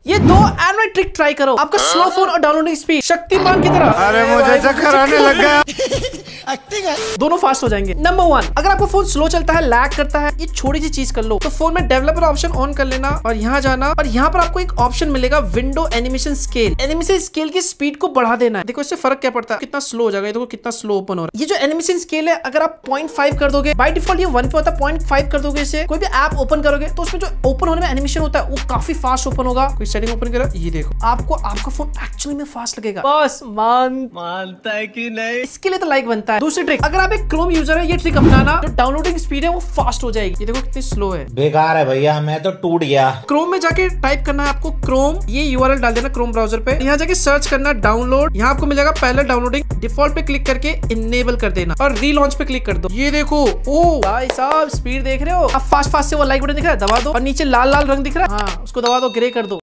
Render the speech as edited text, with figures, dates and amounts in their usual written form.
ये दो Android trick try करो, आपका स्लो फोन और डाउनलोडिंग स्पीड शक्तिमान की तरह। अरे मुझे चक्कर आने लग गया। दोनों फास्ट हो जाएंगे। नंबर 1, अगर आपका फोन स्लो चलता है, लैग करता है, ये छोटी सी चीज कर लो तो फोन में डेवलपर ऑप्शन ऑन कर लेना और यहाँ जाना और यहाँ पर आपको एक ऑप्शन मिलेगा window animation scale. Animation scale की स्पीड को बढ़ा देना है। देखो इससे फर्क क्या पड़ता है, कितना स्लो हो जाएगा। देखो कितना स्लो ओपन हो रहा है। ये जो एनिमेशन स्केल है, अगर आप 0.5 कर दोगे, बाय डिफॉल्ट ये 1 पे होता है, 0.5 कर दोगे इसे, कोई भी ऐप ओपन करोगे तो उसमें जो ओपन होने में एनिमेशन होता है वो काफी फास्ट ओपन होगा। कोई सेटिंग ओपन करो, ये देखो आपको आपका फोन एक्चुअली में फास्ट लगेगा। बस मानता है कि नहीं, इसके लिए तो लाइक बनता है। दूसरी ट्रिक, अगर आप एक क्रोम यूजर है, ये ट्रिक अपनाना, जो डाउनलोडिंग स्पीड है वो फास्ट हो जाएगी। ये देखो कितनी स्लो है, बेकार है भैया, मैं तो टूट गया। क्रोम में जाके टाइप करना है आपको क्रोम, ये यूआरएल डाल देना क्रोम ब्राउजर पे, यहाँ जाके सर्च करना डाउनलोड, यहाँ आपको मिलेगा पहले डाउनलोडिंग, डिफॉल्ट पे क्लिक करके इनेबल कर देना और रीलॉन्च पे क्लिक कर दो। ये देखो, ओ भाई साहब स्पीड देख रहे हो, अब फास्ट फास्ट से वो लाइक बटन दिख रहा है, दबा दो और नीचे लाल लाल रंग दिख रहा है, हाँ उसको दबा दो, ग्रे कर दो।